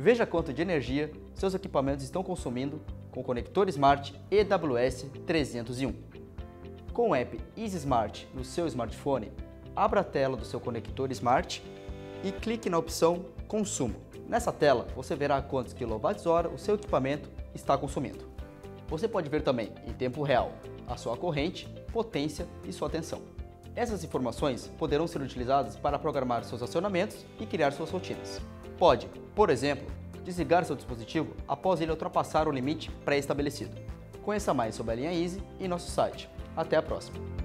Veja quanto de energia seus equipamentos estão consumindo com o conector Smart EWS 301. Com o app Easy Smart no seu smartphone, abra a tela do seu conector Smart e clique na opção Consumo. Nessa tela, você verá quantos kWh o seu equipamento está consumindo. Você pode ver também, em tempo real, a sua corrente, potência e sua tensão. Essas informações poderão ser utilizadas para programar seus acionamentos e criar suas rotinas. Pode, por exemplo, desligar seu dispositivo após ele ultrapassar o limite pré-estabelecido. Conheça mais sobre a linha Easy em nosso site. Até a próxima!